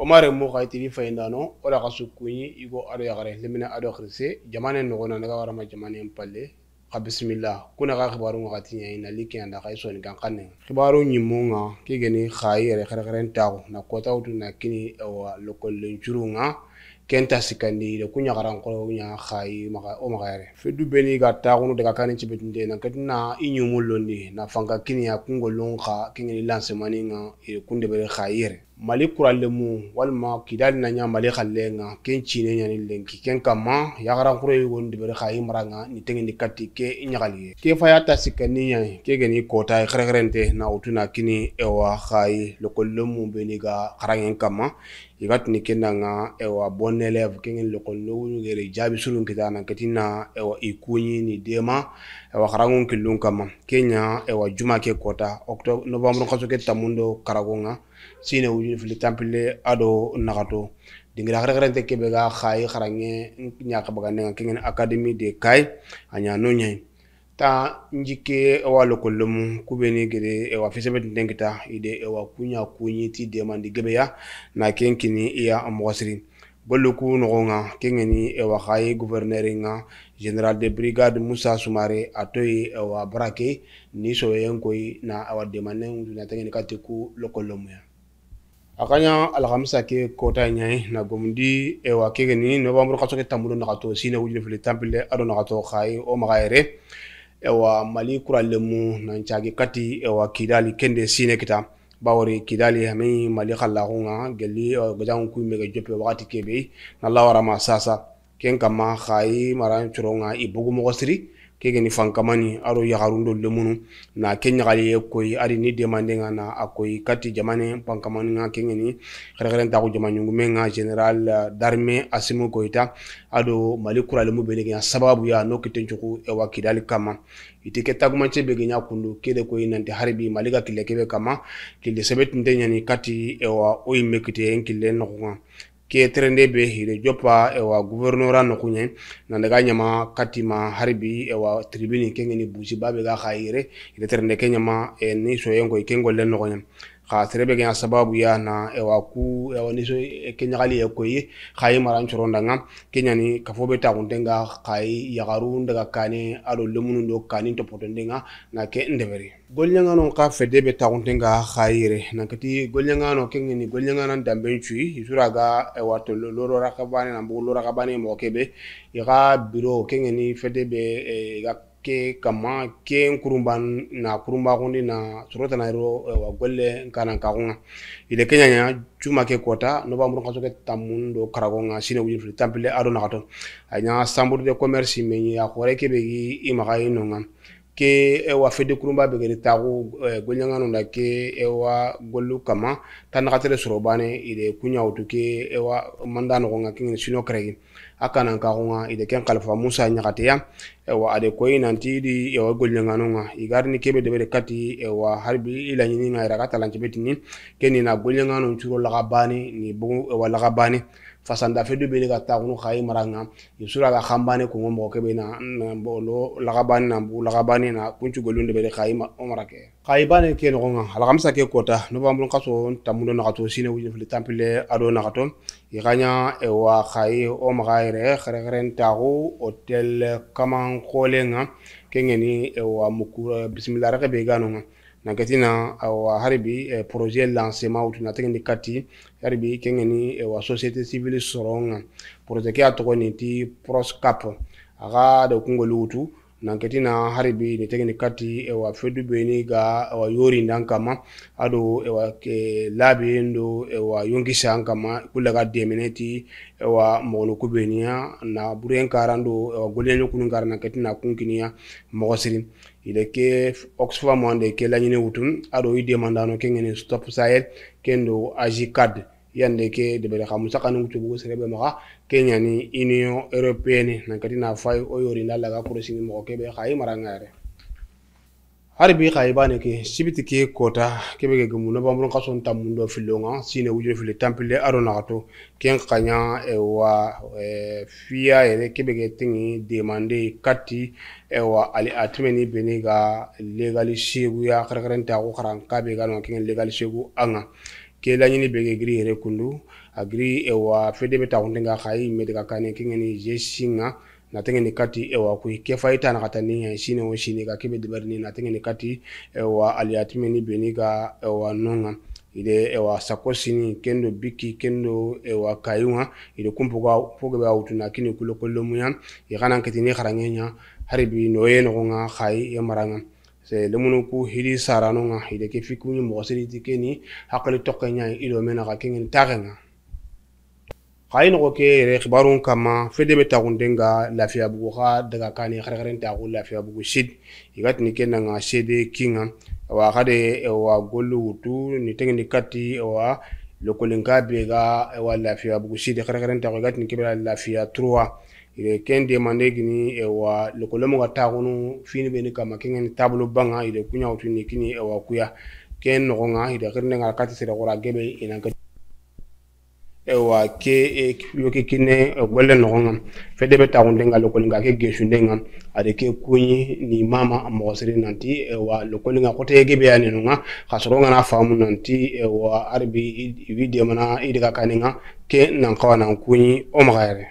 Omar mo kaitiri faindano ora kasukuni igo ado yagare lemina ado khirse jamane no gona daga warama jamane palle ka bismillah kuna ga khibaru ngati nya ina liki anda kai so ni kankanne khibaru nyimunga kigeni khayere kharkharen taw na kota utu na kini wa lokol lenchurunga kenta sikandi de kunya garan ko nya khayi maka o magare fedu beni ga taunu daga kanin cibetinde na katina inyumul londi na fanga kini ya kungolon kha kingeni lancemaninga e kunde bere khayere mali kuralemu walma kidal na nya mali khallenga ken chine nya ni lenki ken kama ya garan kuro yugo ndibere khayi maranga ni tengi katti ke nyagali ke fayata sikani nya ke geni kota kharkharente na utuna kini ewa khayi lokolemu beni ga kharangen kama igatni kenanga ewa bon élève kengen lokol no ngere jabi sulun kitana katina ewa ikunyi ni dema ewa kharangun kilun kama kenya ewa juma ke kota octobre novembre kaso ke tamundo karagonga sine wujin fili tampile ado nagato dingira kharante ke bega khay kharange nyaka bagane kengen académie de kay anya no nyay ta njike ewa lokolum kubeni gede ewa fisebet ndengita ide ewa kunya kunyi ti demandi gebeya na kenkini iya amwasri boluku nogonga kengeni ewa khay gouverneuringa général de brigade Moussa Soumaré atoyi ewa brake ni soyenkoi na ewa demanen na tengeni katiku lokolum ya akanya alhamisa ke kota nyai na gomdi ewa kegeni novembre kasoke tamudo nagato sine wujine fili tampile ado nagato khay o magaire ewa mali kuralemu na nchagi kati ewa kidali kende sine kita bawri kidali hami mali khallahunga geli gajangu kuimega jope wakati kebe na lawara ma sasa ken kama khayi maran churonga ibugu mogosiri kegeni fankamani aro yagarundo lemunu na kenya gali koy ari ni demandenga na akoy kati jamane pankamani nga kengeni kharkharen ta ko jamanyungu menga général d'armée Assimi Goïta ado mali kuralemu benega sababu ya nokitenchuku ewa kidali kama itike tagumanche begenya kundu kede koy nanti harbi maliga kile kebe kama kile sebet ndenya ni kati ewa oimekite enkile nokunga ke trende be hire jopa ewa gouverneur no kunye na daga nyama katima harbi ewa tribune kengeni buji babe ga khaire ile trende kenyama ni so yengo ikengo len no kunye kha trebe ga sababu ya na ewa ku ewa ni so kenyagali ekoyi khayi maran chorondanga kenyani kafobe ta kundenga khayi yagaru daga kane ado lemunu do kani to potendenga na ke ndeberi golnyanga no ka fedebe ta kundenga khayire na kati golnyanga no kengeni golnyanga nan dambenchui isuraga wato loro rakabane na mbulo rakabane mo kebe iga biro kengeni fedebe ga ke kama ke kurumban na kurumba kundi na surota na ro wa golle kana kaunga ile kenya chuma ke kota no ba mun kaso ke tamundo karagonga sine wujin tampile ado na kato anya sambur de commerce me ya khore ke be i magai nonga ke ewa fede kurumba be gere tagu golnyanga no na ke ewa gollu kama tan katele surobane ile kunya utuke ewa mandano gonga king sino kregi akana kaunga ile ken kalfa Musa nyakate ya ewa ade koy nanti di ewa golnyanga no nga igarni kebe de kati ewa harbi ila nyini nga rakata lanche betini keni na golnyanga no churo lagabani ni bu ewa lagabani fasanda fedu be ga taunu khayi maranga yusura ga khambane ko ngombo kebe na bolo lagabani na bu lagabani na kunchu golunde be khayi omarake khayi bane ke no nga algamsa ke kota no bambul kaso tamudo na kato sine wujin fili tampile ado na kato iganya ewa khayi o magaire kharkharen tagu hotel kaman kholenga kengeni ewa mukura bismillah raka be ganonga na katina awa harbi projet lancement utuna tengi kati harbi kengeni ewa société civile soronga projet ke atokoni ti proscap aga de kungolu utu na katina harbi ni tengi kati ewa fedu beni ga ewa yori ndankama ado ewa ke labi ndo ewa yongi shankama kulaga demeneti ewa molo kubenia na buren karando ewa golenyo kunungara na katina kunkinia mogosiri ile ke Oxfam monde ke lañine wutun ado ide mandano kengene stop Sahel kendo agicad yande ke de bele xamu sakanu tubu serebe maga Kenya ni Union Européenne na katina fay o yori ndalaga pour sini mo ke be xay marangare harbi xay bane ke sibiti ke kota ke be gemu no bambu kason tamundo filonga sine wujure fili tampile aro nagato ken kanya ewa fia ere ke be tingi demander kati ewa ali atmeni beniga legali shegu ya kharkarenta ko kharan ka be gano ken legali shegu anga ke lañini be gri ere kundu agri ewa fede beta undenga khai medika kane kingeni jeshinga na tengeni kati ewa ku kefaita na katani shine wo shine ka kebe dibarni na tengeni kati ewa aliatimeni beniga ewa nonga ide ewa sakosini kendo biki kendo ewa kayunga ide kumpuga foge ba utuna kini kulokolo muya igana ketini kharangenya haribi noye nonga khai yamaranga se lemunu ku hili sarano nga ide ke fikuni mo siriti keni hakali tokenya ido mena ka kingen tagenga khayin ko ke re khibarun kama fede beta gundenga lafiya buga daga kani khargaren ta ko lafiya bugu shid igatni kenanga shede kinga wa kade wa gollu wutu ni tengi kati wa lokolinga bega wa lafiya bugu shid khargaren ta ko gatni kebela lafiya 3 ile kende mandegini wa lokolomo gata kunu fini beni kama kingen tablo banga ile kunya wutu ni kini wa kuya ken ngonga ile khirnga kati sira gora gebe ina ewa ke yoke kine golle nonga fede beta undenga lokolinga ke geshundenga ade ke kunyi ni mama amosiri nanti ewa lokolinga kote gebe yani nonga khasronga na famu nanti ewa arbi video mana idika kaninga ke nan kawana kunyi o magare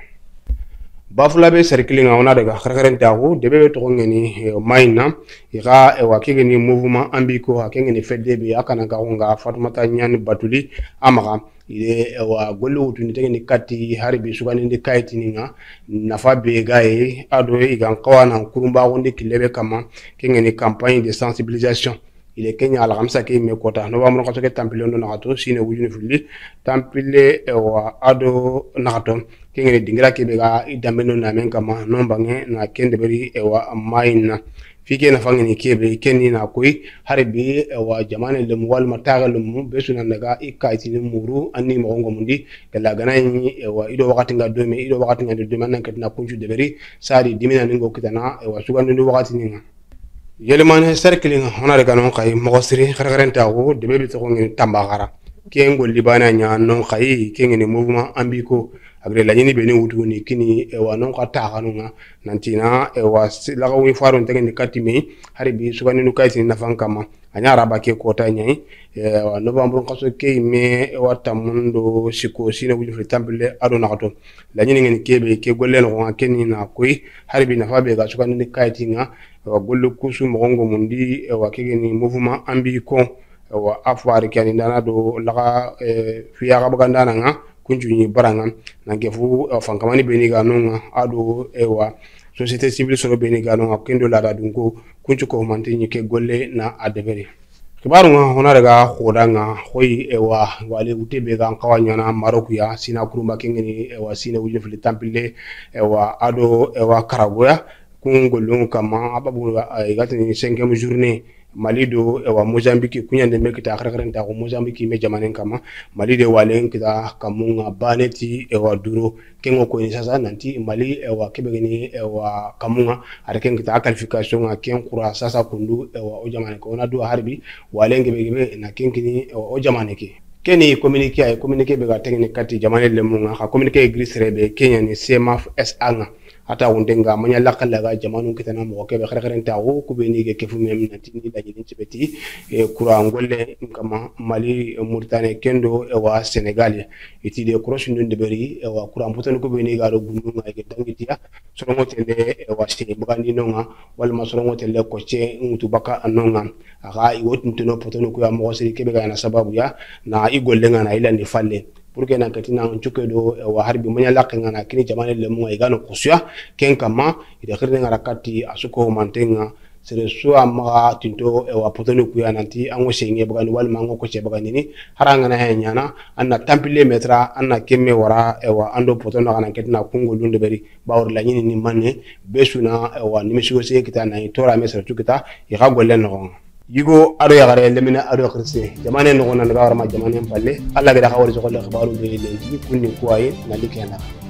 bafula be circlinga ona daga kharkaren tagu debe to ngeni maina iga ewa ke ni mouvement ambiko akengeni fede be akana ga nga Fatmata nyani batuli amaga ile wa golo utuni tegeni kati haribi sugani ndi kaiti ninga nafa be gae ado igan kawana kurumba wonde kilebe kama kengeni campagne de sensibilisation ile Kenya ala kamsa ke me kota no bamro kaso ke tampile ndo nagato sine wujuni fulli tampile wa ado nagato kengeni dingira ke be ga idameno na men kama no bange na kende beri wa maina fike na fangini kebe kenni na koy harbi wa jamane le wal matagalum besuna daga ikaiti ni muru anni mo mundi kala ganani wa ido wakati nga dome ido wakati nga dome nan katina kunju deberi sari dimina ningo kitana wa sugando ni wakati ninga yelemane circling hona daga non kay mo siri khargarenta go debe to ngini tambagara kengo libana nya non kay kengeni mouvement ambiko agre la nyini beni wutu ni kini ewa non ka ta kanunga nantina ewa la ko wi faron tegeni katimi haribi sugani nu kaiti na fankama anyara ba ke kota nyai ewa novembre kaso ke me ewa tamundo siko sine wuju fle temple ado nakato la nyini ngeni kebe ke golle no ngakeni na koi haribi na fabe ga sugani ni kaiti nga ewa gollu kusu mongo mundi ewa kegeni mouvement ambiko ewa afwari kani dana do laga fiya ga bagandana nga kunjuni baranga na gefu fankamani beniga nonga ado ewa société civile solo beniga nonga kendo la dadungo kunju ko mantenyi ke golle na adebere kibaru nga hona daga khodanga khoy ewa wale utebe ga kawanya na Maroc ya sina kurumba kengeni ewa sina wuje fili tampile ewa ado ewa karagoya kungolungu kama ababu igatini 5e journée Malido ewa Mozambique kunyande mekita kharkarenta ko Mozambique me jamanen kama Mali de walen kita kamunga baneti ewa duro kengo ko ni sasa nanti Mali ewa kebegeni ewa kamunga arken kita qualification a ken kura sasa kundu ewa o jamane ko na do harbi walen gebegebe na kenkini ewa o jamane ke keni communiquer be ga tengene kati jamane le munga ha communiquer grisrebe Kenya ni CMF SA ata undenga manya lakalaga jamanu kitana mo kebe kharkarenta go kubeni ke kefu mem natini da jidin cibeti kura ngolle kama Mali Mauritanie kendo ewa Senegal iti de cross ndun de beri ewa kura mputan kubeni ga do gundu nga ke tangitia sorongo tele ewa sini bugandi nonga wal masorongo tele ko che ngutu baka anonga aga iwot ntuno potano ku ya mo siri kebe ga na sababu ya na igolle nga na ila ni falle pour que na katina nchuke do wa harbi manya lakenga na kini jamane le munga igano kusya ken kama ida khirne ngarakati asuko mantenga sere suwa ma tinto wa potoni kuya nanti ango senge bagani wal mango ko che bagani ni haranga na henyana anna tampile metra anna kemme wara wa ando potono kana ketina kungo lunde beri bawr la nyini ni manne besuna wa nimisigo se kita na tora mesra tukita iga golle no yigo ado yagare lemina ado khirse jamane no gona daga warma jamane palle alla ga da hawari so ko le khbaru be le kunni kuwaye na likena